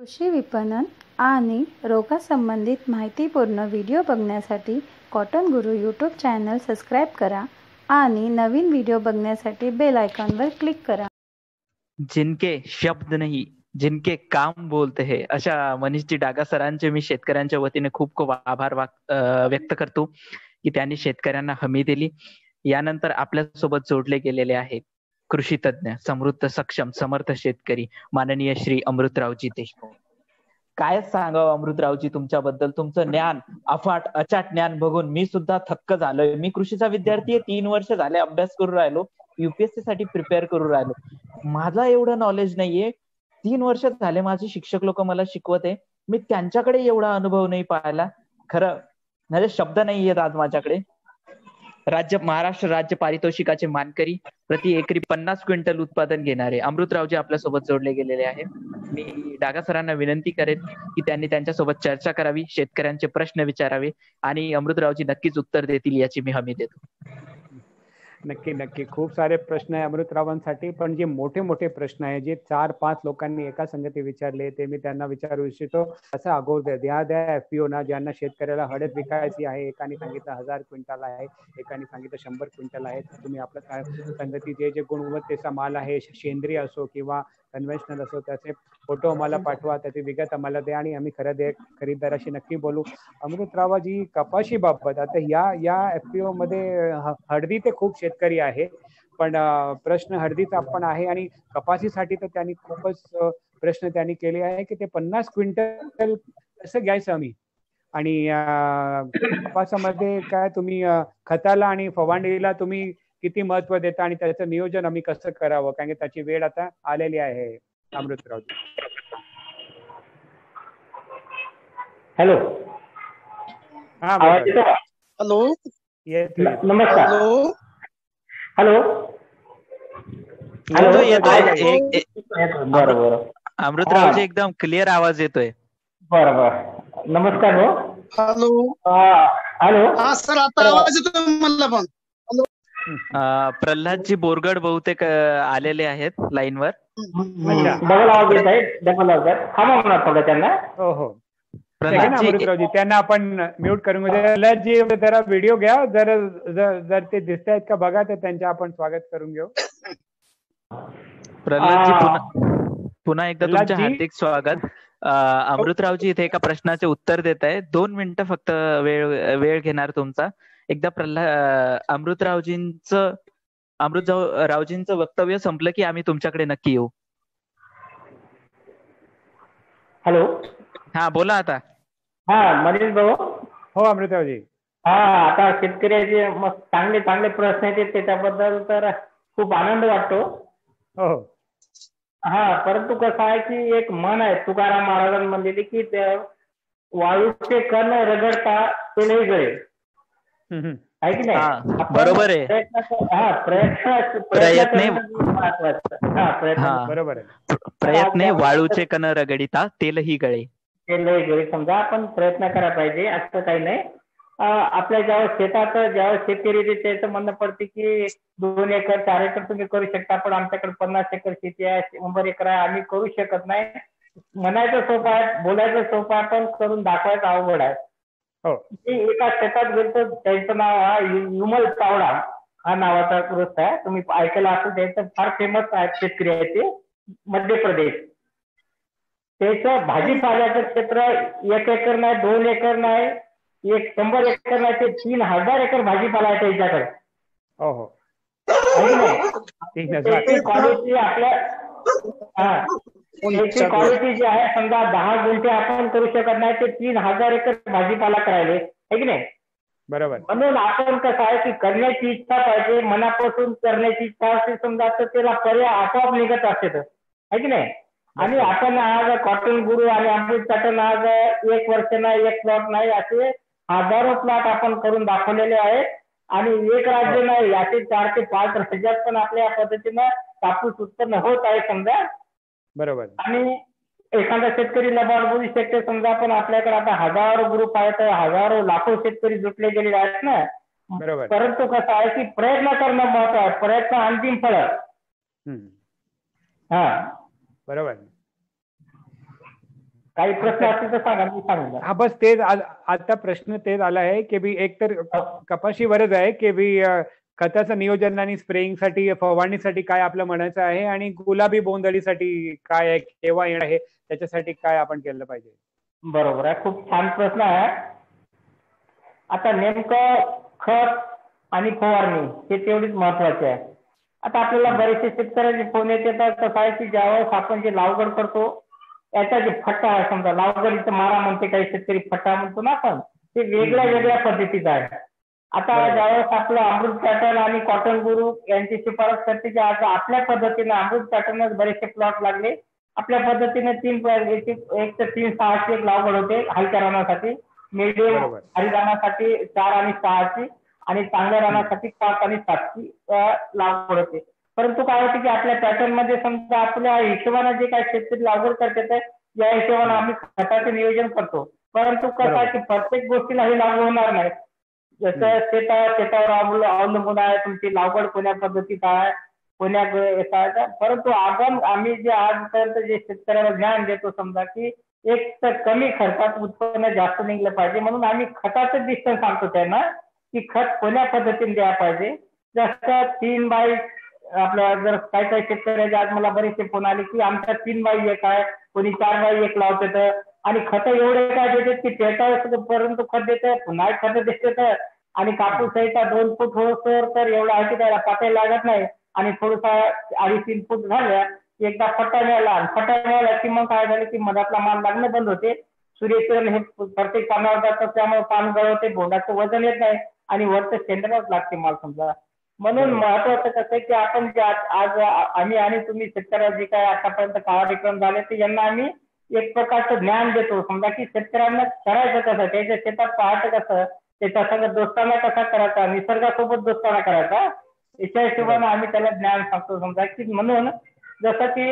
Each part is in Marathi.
कृषी विपणन आणि रोगासंबंधित माहितीपूर्ण व्हिडिओ बघण्यासाठी कॉटन गुरु यूट्यूब चॅनल सबस्क्राईब करा आणि नवीन व्हिडिओ बघण्यासाठी बेल आयकॉनवर क्लिक करा. जिनके शब्द नाही जिनके काम बोलते है, अशा मनीषजी डागा सरांचे मी शेतकऱ्यांच्या वतीने खूप खूप आभार व्यक्त करतो की त्यांनी शेतकऱ्यांना हमी दिली. यानंतर आपल्यासोबत जोडले गेलेले आहेत कृषी तज्ञ, समृद्ध, सक्षम, समर्थ शेतकरी माननीय श्री अमृतरावजी देशमुख. काय सांगावं अमृतरावजी तुमच्याबद्दल. तुमचं ज्ञान अफाट अचाट ज्ञान बघून मी सुद्धा थक्क झालोय. मी कृषीचा विद्यार्थी आहे, 3 वर्ष झाले अभ्यास करून राहिलो, युपीएससी साठी प्रिपेअर करून राहिलो. माझा एवढं नॉलेज नाहीये. 3 वर्ष झाले माझे शिक्षक लोक मला शिकवत आहे, मी त्यांच्याकडे एवढा अनुभव नाही पाहिला. खरं म्हणजे शब्द नाही आहेत आज माझ्याकडे. महाराष्ट्र राज्य पारितोषिकाचे मानकरी, प्रति एकरी 50 क्विंटल उत्पादन घेणारे अमृतरावजी आपल्यासोबत जोडले गेलेले आहे. मी डागा सरांना विनंती करेन की त्यांनी त्यांच्यासोबत चर्चा करावी, शेतकऱ्यांचे प्रश्न विचारावे आणि अमृतरावजी नक्कीच उत्तर देतील याची मी हमी देतो. नक्की नक्की. खूप सारे प्रश्न आहे अमृतरावांसाठी, पण जे मोठे मोठे प्रश्न आहे जे 4-5 लोकांनी एका संगती विचारले ते मी त्यांना विचारू इच्छितो. असं अगोदर द्या एफपीओ ना ज्यांना शेतकऱ्याला हळद विकायची आहे, एकाने सांगितलं 1000 क्विंटल आहे, एकाने सांगितलं 100 क्विंटल आहे. तुम्ही आपल्या संगतीचे जे गुणवत्तेचा माल आहे, सेंद्रिय असो किंवा कन्व्हेन्शनल असो, त्याचे फोटो आम्हाला पाठवा, त्याची विगत आम्हाला द्या आणि आम्ही खरेदीदाराशी नक्की बोलू. अमृतरावाजी, कपाशी बाबत आता या एफपीओ मध्ये हळदी ते खूप शेतकरी आहे, पण प्रश्न हळदीचा पण आहे आणि कपाशीसाठी तर त्यांनी खूपच प्रश्न त्यांनी केले आहे की ते 50 क्विंटल कसं घ्यायचं आम्ही, आणि कपासामध्ये काय तुम्ही खताला आणि फवारणीला तुम्ही किती महत्व देता आणि त्याचं नियोजन आम्ही कसं करावं, कारण की त्याची वेळ आता आलेली आहे. अमृतराव. हॅलो. हा, हॅलो. नमस्कार. हॅलो. हॅलो. येतोय. बरोबर. अमृतरावजी एकदम क्लिअर आवाज येतोय. बरोबर. नमस्कार. हॅलो. हॅलो. हा सर, आता आवाज येतोय मला पण. प्रल्हादजी बोरगड बहुतेक आलेले आहेत लाईनवर. डबल आवाज येत आहे. डबल आवाज. हा म्हणा थोडं त्यांना. हो हो. अमृतरावजी त्यांना आपण म्यूट करून प्रल्हादजी जरा व्हिडिओ घ्या, जर ते दिसत आहेत का बघा, तर त्यांच्या आपण स्वागत करून घेऊ. प्रल्हादजी पुन्हा एकदा तुमचे हार्दिक स्वागत. अमृतरावजी इथे एका प्रश्नाचे उत्तर देत आहे. 2 मिनिटं फक्त वेळ घेणार तुमचा. एकदा अमृतरावजींचं वक्तव्य संपलं की आम्ही तुमच्याकडे नक्की येऊ. हॅलो. हा, बोला आता. हा, मनीष भाऊ. हो अमृतरावजी. हा, आता शेतकऱ्याचे मस्त चांगले चांगले प्रश्न आहेत, त्याच्याबद्दल तर खूप आनंद वाटतो. हो. हा, परंतु कसं आहे की एक मन आहे तुकाराम महाराजांमध्ये की वाळूचे कण रगडता तेलही गळे, आहे की नाही? बरोबर आहे. प्रयत्न वाळूचे कण रगडिता तेलही गळे. समजा आपण प्रयत्न करायला पाहिजे, असं काही नाही. आपल्या ज्यावेळेस ज्यावेळेस शेतकरी त्याचं म्हणणं पडते की 2 एकर 4 एकर तुम्ही करू शकता, पण आमच्याकडे 50 एकर शेती आहे, 100 एकर आहे, आम्ही करू शकत नाही. म्हणायचं सोपं आहे, बोलायचं सोपं आहे, पण करून दाखवायचं अवघड आहे. एका शेतात गेलो, त्यांचं नाव हा युमल चावडा हा नावाचा ग्रस्त आहे, तुम्ही ऐकायला असेल. त्यांचं फार फेमस आहे, शेतकरी आहे ते, मध्य प्रदेश. त्याचं भाजीपाल्याचं क्षेत्र 1 एकर नाही, 2 एकर नाही, 100 एकर नाही, ते 3000 एकर भाजीपाला आहे त्यांच्याकडे. त्याची क्वालिटी त्याची क्वालिटी जी आहे, समजा 10 गुंठे आपण करू शकत नाही, ते 3000 एकर भाजीपाला करायले, आहे की नाही? बरोबर. म्हणून आपण कसं आहे की करण्याची इच्छा पाहिजे, मनापासून करण्याची इच्छा असते समजा, तर त्याला पर्याय आपोआप निघत असते, आहे की नाही? आणि आपण आज कॉटन गुरु आणि अमृत पॅटर्न आज 1 वर्ष नाही, 1 प्लॉट नाही, असे हजारो प्लॉट आपण करून दाखवलेले आहेत. आणि 1 राज्य नाही, याचे 4 ते 5 राज्यात पण आपल्या पद्धतीनं कापूस उत्पन्न होत आहे समजा. बरोबर. आणि एखादा शेतकरी लबाड बोलू शकते समजा, पण आपल्याकडे आता हजारो ग्रुप आहेत, हजारो लाखो शेतकरी जुटले गेलेले आहेत ना. बरोबर. परंतु कसं आहे की प्रयत्न करणं महत्व आहे, प्रयत्न अंतिम फळ. बरोबर. काही प्रश्न असतील तर सांगा, मी सांगू. हा बस तेच आता प्रश्न तेच आला आहे की बी एक तर कपाशीवरच आहे की बी खताचं नियोजन आणि स्प्रेइंगसाठी फवारणीसाठी काय आपलं म्हणायचं आहे आणि गुलाबी बोंडअळीसाठी काय आहे, केव्हा येणार आहे, त्याच्यासाठी काय आपण केलं पाहिजे. बरोबर आहे, खूप छान प्रश्न आहे. आता नेमकं खत आणि फवारणी हे तेवढीच महत्वाचे आहे. आता आपल्याला बरेचसे शेतकऱ्यांचे फोन येतात, कसं आहे की ज्यावेळेस आपण जे लागवड करतो याचा जे फट्टा आहे, समजा लागवडीचं मारा म्हणते काही शेतकरी, फट्टा म्हणतो ना आपण, ते वेगळ्या वेगळ्या पद्धतीचं आहे. आता ज्यावेळेस आपलं अमृत पॅटर्न आणि कॉटन गुरु यांची शिफारस करते की आज आपल्या पद्धतीने अमृत पॅटर्नच बरेचसे प्लॉट लागले. आपल्या पद्धतीने 1 ते 3-6 एक लागवड होते हलक्या रानासाठी, मीडियम हरिरानासाठी 4 आणि 6 आणि चांगल्या रानासाठी 5 आणि 7 लागवड होते. परंतु काय होते की आपल्या पॅटर्न मध्ये समजा आपल्या हिशोबाने जे काही शेतकरी लागवड करतात या हिशोबाने आम्ही खताचे नियोजन करतो. परंतु कसं आहे की प्रत्येक गोष्टीला हे लागू होणार नाही. जसं शेतावर अवलंबून आहे तुमची लागवड कोण्या पद्धतीत आहे, कोण्या येतात. परंतु आम्ही जे आजपर्यंत जे शेतकऱ्याला ज्ञान देतो, समजा की एक तर कमी खर्चात उत्पन्न जास्त निघलं पाहिजे, म्हणून आम्ही खताचं डिस्टन्स सांगतो त्यांना की खत कोण्या पद्धतीने द्यायला पाहिजे. जसं 3 बाय आपल्या जर काही शेतकऱ्याचे आज मला बरेचसे फोन आले की आमच्या 3 बाय 1 आहे, कोणी 4 बाय 1 लावतात आणि खत एवढे काय देतात की 43 पर्यंत खत देतात, पुन्हा खत देतात आणि कापूस सहित 2 फूट होतं तर एवढं आहे की त्याला पातळी लागत नाही आणि थोडसा 2.5-3 फूट झाल्या एकदा फटा मिळाला की मग काय झालं की मधातला माल लागणं बंद होते. सूर्यकिरण हे प्रत्येक पानावर जातं, त्यामुळे पान गळवते, बोंडाचं वजन येत नाही आणि वरचं शेंद्राच लागते माल समजा. म्हणून महत्वाचं कसं आहे की आपण जे आज आम्ही आणि तुम्ही शेतकऱ्याला जे काय आतापर्यंत कार्यक्रम झाले ते यांना आम्ही एक प्रकारचं ज्ञान देतो, समजा की शेतकऱ्यांना करायचं कसं, त्याच्या शेतात पाहायचं कसं, त्याच्या संग दोस्ताना कसा करायचा, निसर्गासोबत दोस्ताना करायचा, याच्या हिशोबाने आम्ही त्याला ज्ञान सांगतो. समजा की म्हणून जसं की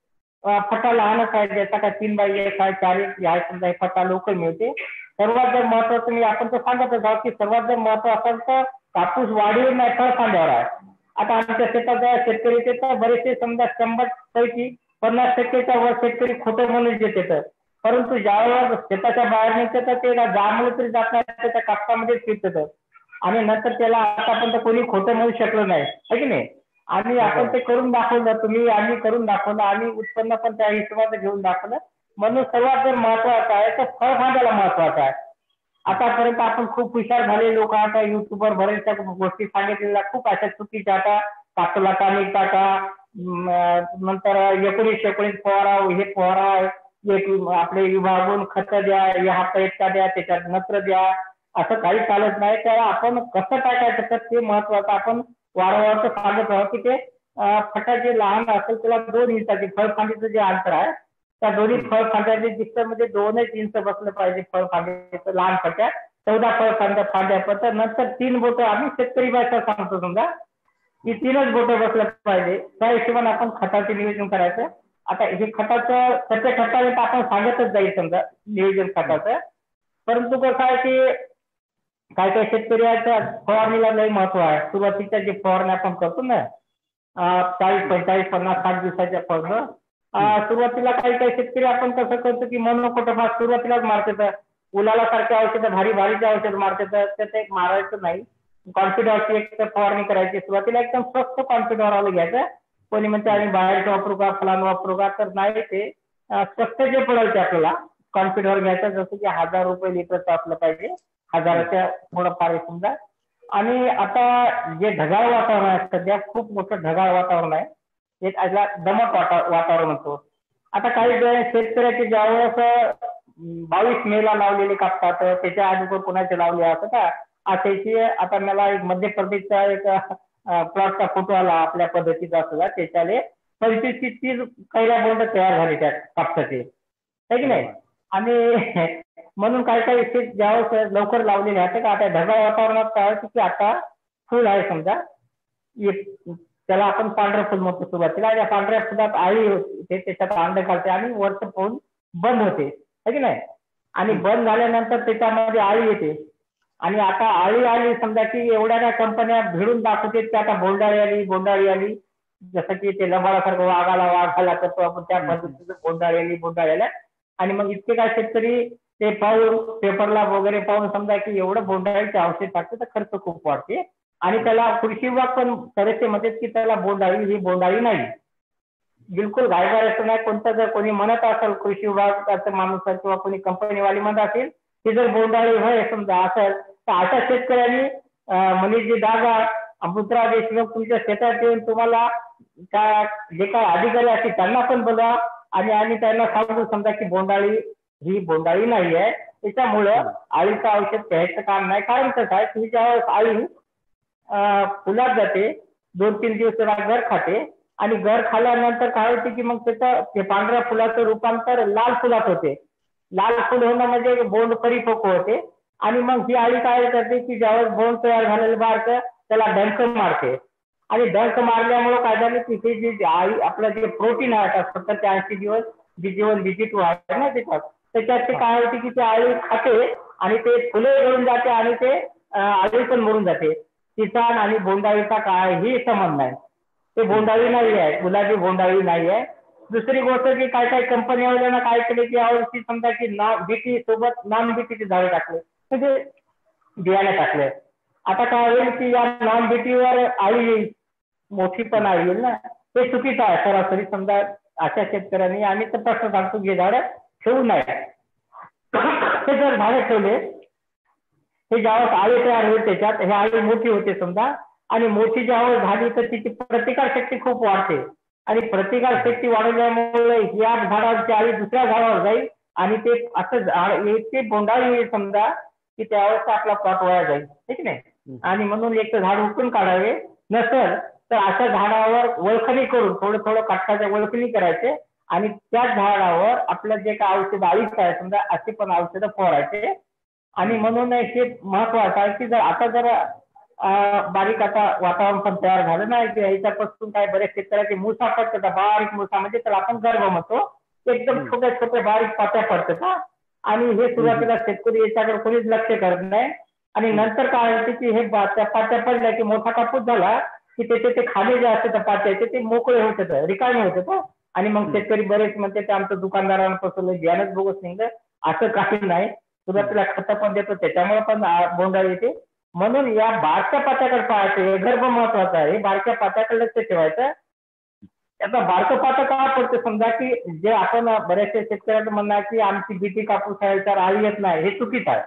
फटा लहानच आहे, जसा का 3 बाय 1 आहे, 4 आहे, समजा हे फटा लोकल मिळते. सर्वात जर महत्वाचं मी आपण तर सांगतच आहोत की सर्वात जर महत्व असेल तर कापूस वाढीवर नाही तर खांद्यावर आहे. आता आमच्या शेतात शेतकरी तर बरेचसे समजा 100 पैकी 50% वर शेतकरी खोटं म्हणून देते. परंतु ज्यावेळेस शेताच्या बाहेर निघते तर ते जांभळं तरी जात नाही, त्याच्या कापसामध्ये फिरतात आणि नंतर त्याला आतापर्यंत कोणी खोटं म्हणू शकलं नाही, है की नाही. आणि आपण ते करून दाखवलं, तुम्ही आम्ही करून दाखवलं आणि उत्पन्न पण त्या हिशोबाने घेऊन दाखवलं. म्हणून सर्वात जर महत्वाचं आहे तर फळफांद्याला महत्वाचं आहे. आतापर्यंत आपण खूप हुशार झाले लोक, आता युट्यूबवर बऱ्याचशा गोष्टी सांगितलेल्या खूप अशा चुकीच्या, आता कापला टाणी टाका, नंतर 19 फवारा, हे फवारा, आपले विभागून खत द्या, या हप्ता इतका द्या, त्याच्यात नत्र द्या, असं काही चालत नाही. त्याला आपण कसं टाकायचं तर ते महत्वाचं आपण वारंवार सांगत आहोत की ते फटा जे लहान असेल त्याला 2 इंचाचे फळफांदीचं जे अंतर आहे त्या दोन्ही फळफांद्याच्या डिस्टन्समध्ये 2 इंच बसलं पाहिजे. फळफांद्याचं लहान फट्या 14 फांद्या पण नंतर 3 बोटं आम्ही शेतकरी भाषा सांगतो समजा की 3च बोटं बसलं पाहिजे. त्या हिशोबाने आपण खताचे नियोजन करायचं. आता हे खताचं सत्य खताने तर आपण सांगतच जाईल समजा नियोजन खताचं. परंतु कसं आहे की काय काय शेतकऱ्याच्या फवारणीला लय महत्व आहे. सुरुवातीच्या जे फवारणी आपण करतो ना 40, 45, 50, 60 दिवसाच्या फवारणी सुरुवातीला काही काही शेतकरी आपण कसं करतो की मोनोकोटोफास सुरुवातीलाच मारतात, उलाला सारखे औषधं भारीचे औषध मारतात, तर ते मारायचं नाही. कॉन्फिडॉरची एक फवारणी करायची. सुरुवातीला एकदम स्वस्त कॉन्फिडॉर घ्यायचं. कोणी म्हणते आम्ही बाहेरचं वापरू का, फलान वापरू का, तर नाही, ते स्वस्त जे पडेल ते आपल्याला कॉन्फिडॉर घ्यायचं. जसं की 1000 रुपये लिटरचं असलं पाहिजे, 1000च्या थोडंफार समजा. आणि आता जे ढगाळ वातावरण आहे सध्या, खूप मोठं ढगाळ वातावरण आहे, एक याला दमट वातावरण होतो. आता काही शेतकऱ्याचे ज्यावेळेस 22 मेला लावलेले कापतात, त्याच्या अगोदर कोणाचे लावले असं का असायची. आता मला एक मध्य प्रदेशचा एक प्लॉटचा फोटो आला आपल्या पद्धतीचा असला, त्याच्याले 25 ते 30 कैऱ्या बोंड तयार झाले त्या कापसाचे, है की नाही. आणि म्हणून काही काही शेत ज्यावेळेस लवकर लावलेले असते का आता ढगाळ वातावरणात काय की आता फुल आहे समजा, त्याला आपण पांढरं फुल म्हणतो सुरुवातीला. या पांढऱ्या फुलात आळी होते, त्याच्यात अंड घालते आणि वरचं फुल बंद होते, है की नाही. आणि बंद झाल्यानंतर त्याच्यामध्ये आळी येते. आणि आता आळी आली समजा की एवढ्या कंपन्या भिडून दाखवते की आता बोंडाळी आली, जसं की ते लबाडासारखं वाघाला करतो आपण त्या पद्धतीचं बोंडाळी आली. आणि मग इतके काय शेतकरी ते पाहून पेपरला वगैरे पाहून समजा की एवढं बोंडअळीचे औषध टाकते तर खर्च खूप वाढते आणि त्याला कृषी विभाग पण बरेचसे म्हणतात की त्याला बोंडअळी ही बोंडअळी नाही. बिलकुल घाईघाई असं नाही. कोणतं जर कोणी म्हणत असेल कृषी विभागाचा माणूस किंवा कोणी कंपनीवाली म्हणत असेल की जर बोंडअळी होय समजा असेल तर अशा शेतकऱ्यांनी मनीषजी डागा अमृतराव देशमुख तुमच्या शेतात येऊन तुम्हाला काय जे काय अधिकारी असतील त्यांना पण बोला आणि त्यांना सांगू समजा की बोंडअळी ही बोंडअळी नाही आहे. त्याच्यामुळं आळीचं औषध घ्यायचं काम नाही. कारण कसं आहे की ज्यावेळेस आळी फुलात जाते 2-3 दिवस त्याला घर खाते आणि घर खाल्यानंतर काय होते की मग त्याचं ते पांढऱ्या फुलाचं रूपांतर लाल फुलात होते. लाल फुल होणं म्हणजे बोंड परिपक्व होते आणि मग ही आळी काय करते की ज्यावेळेस बोंड तयार झालेलं बारकं त्याला डंक मारते आणि डंक मारल्यामुळे काय झालं की ते जे आळी आपलं जे प्रोटीन आहे 70-80 दिवस जीवन विजिट आहे ना त्याच्यात ते काय होते की ते आळी खाते आणि ते फुले गळून जाते आणि ते आळी पण मरून जाते. किसान आणि बोंडअळीचा काहीही संबंध नाही. ते बोंडअळी नाही आहे, गुलाबी बोंडअळी नाही आहे. दुसरी गोष्ट की काय काय कंपनीवाल्यांना काय केले की यावर्षी समजा की बीटी सोबत नॉन बीटीचे झाडे टाकले म्हणजे बियाणे टाकले. आता काय होईल की या नॉन बीटीवर आळी येईल, मोठी पण आळी येईल ना. ते चुकीचं आहे सरासरी समजा अशा शेतकऱ्यांनी. आम्ही तर प्रश्न सांगतो की झाडं ठेवू नये. ते जर झाडे ठेवले हे ज्यावेळेस आळी तयार होईल त्याच्यात हे आळी मोठी होते समजा आणि मोठी ज्यावेळेस झाली तर तिची प्रतिकार शक्ती खूप वाढते आणि प्रतिकार शक्ती वाढवल्यामुळे या झाडाची आळी दुसऱ्या झाडावर जाईल आणि ते असं झाड इतके बोंडाळी येईल समजा की त्यावेळेस आपला प्लॉट वाया जाईल. ठीक नाही. आणि म्हणून एक तर झाड उपटून काढावे. नसेल तर अशा झाडावर वळखणी करून थोडं थोडं काटकाच्या वळखणी करायचे आणि त्या झाडावर आपलं जे काय औषध आळीच आहे समजा असे पण औषधं फवारायचे. आणि म्हणून हे महत्वाचं आहे की जर आता जर बारीक आता वातावरण पण तयार झालं नाही की याच्यापासून काय बरेच शेतकऱ्याचे मुसा पडतात. बारीक मुसा म्हणजे त्याला आपण गर्भ म्हणतो. एकदम छोट्या छोट्या बारीक पात्या पडतात आणि हे सुरुवातीला शेतकरी याच्याकडे कोणीच लक्ष करत नाही आणि नंतर काय होते की हे त्या पात्या पडल्या की मोठा कापूस झाला की त्याचे ते खाली जे असतात पात्याचे ते मोकळे होतात, रिकामे होतात आणि मग शेतकरी बरेच म्हणते ते आमचं दुकानदारांपासून बियाणंच बोगस निघलं. असं काही नाही. सुरुवातीला खतं पण देतो त्याच्यामुळे पण बोंडअळी येते. म्हणून या बारक्या पात्याकडे पाहायचं. हे गर्भ महत्वाचं आहे. हे बारक्या पात्याकडे लक्ष ठेवायचं. त्याचा बारकं पातं का पडतं समजा की जे आपण बऱ्याचशा शेतकऱ्यांचं म्हणणं आहे की आमची बीटी कापूस आहे तर आळी येत नाही, हे चुकीचं आहे.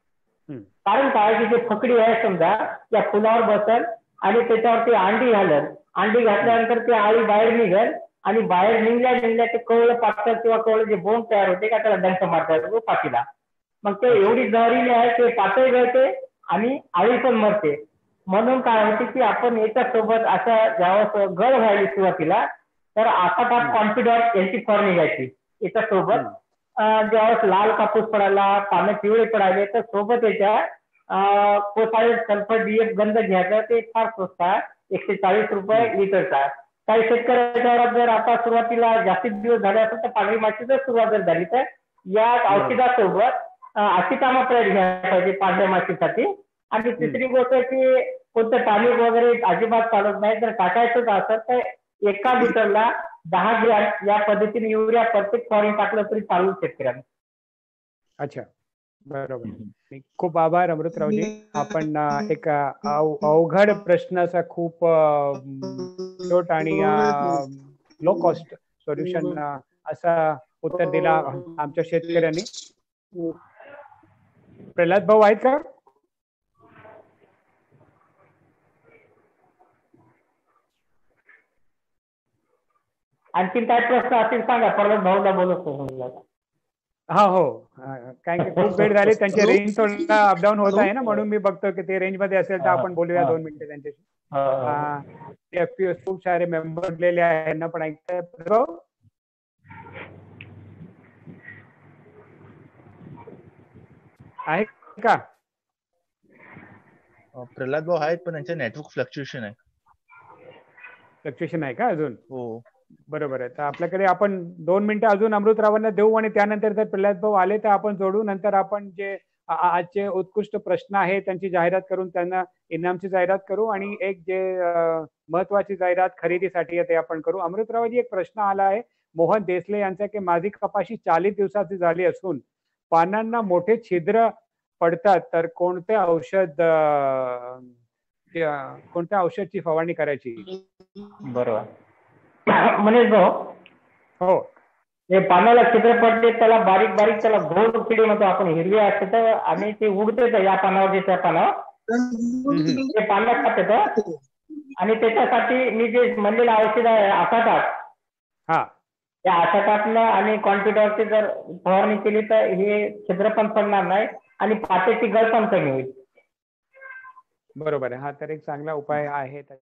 कारण काय की जे फकडी आहे समजा त्या फुलावर बसल आणि त्याच्यावरती अंडी घालल. अंडी घातल्यानंतर ती आळी बाहेर निघेल आणि बाहेर निघल्या ते कवळं पातळ किंवा कवळं जे बोंड तयार होते का त्याला डंक मारतात पाठीला. मग ते एवढी जहरीली आहे ते पातळ गळते आणि आळी पण मरते. म्हणून काय होते की आपण याच्यासोबत अशा ज्यावेळेस गळ व्हायली सुरुवातीला तर आखाटात कॉन्फिडंट यांची फवारणी घ्यायची. याच्यासोबत ज्यावेळेस लाल कापूस पडायला पानं पिवळे पडायले तर सोबत याच्या कोसाळे सल्फर डीएफ गंध घ्यायचा. ते फार स्वस्त आहे, 140 रुपये लिटरचा. काही शेतकऱ्याच्या जर आता सुरुवातीला जास्तीत दिवस झाले असेल तर पांढरी माशी जर सुरुवात जर झाली तर या औषधासोबत असिटामाप्राइड घ्यायला पाहिजे पांढऱ्या माशीसाठी. आणि तिसरी गोष्ट की कोणतं टॉनिक वगैरे अजिबात चालत नाही. जर टाकायचंच असेल तर 1 लिटरला 10 ग्रॅम या पद्धतीने युरिया प्रत्येक फवारणी टाकलं तरी चालू शेतकऱ्यांना. अच्छा, बरोबर. खूप आभार अमृतरावजी. आपण एक अवघड प्रश्नाचा खूप शॉर्ट आणि लो कॉस्ट सोल्युशन असा उत्तर दिला आमच्या शेतकऱ्यांनी. प्रल्हाद भाऊ आहेत का? आणखी काय प्रश्न असतील सांगा. प्रल्हाद भाऊला बोलतो. हा हो, कारण की खूप वेळ झाली. त्यांची रेंज थोडा अपडाऊन होत आहे ना, म्हणून मी बघतो की ते रेंज मध्ये असेल तर आपण बोलूया 2 मिनिटं त्यांच्याशी. खूप सारे मेंबर गेलेले आहे, यांना पण ऐकताय. आहे का? प्रल्हाद भाऊ आहेत पण त्यांचे नेटवर्क फ्लक्च्युएशन आहे का अजून? हो, बरोबर आहे. तर आपल्याकडे आपण 2 मिनिटं अजून अमृतरावांना देऊ आणि त्यानंतर जर प्रल्हाद भाऊ आले तर आपण जोडू. नंतर आपण जे आजचे उत्कृष्ट प्रश्न आहे त्यांची जाहिरात करून त्यांना इनामची जाहिरात करू आणि एक जे महत्वाची जाहिरात खरेदीसाठी आहे ते आपण करू. अमृतरावजी, एक प्रश्न आला आहे मोहन देसले यांचा की माझी कपाशी 40 दिवसाची झाली असून पानांना मोठे छिद्र पडतात तर कोणत्या औषधची फवारणी करायची? बरोबर. मनीष भाऊ, हो, हे पानाला छिद्र पडते त्याला बारीक बारीक त्याला गोल किडी म्हणतो आपण, हिरवी असते तर आणि ते उडते तर या पानावर त्या पानावर ते पानात खाते आणि त्याच्यासाठी मी जे म्हणलेलं औषध आहे आसाटात, हा, त्या आसाटातलं आणि क्वांटिटीवरती जर फवारणी केली तर हे छिद्र पण पडणार नाही आणि पात्याची गळ पण कमी होईल. बरोबर आहे. हा तर एक चांगला उपाय आहे.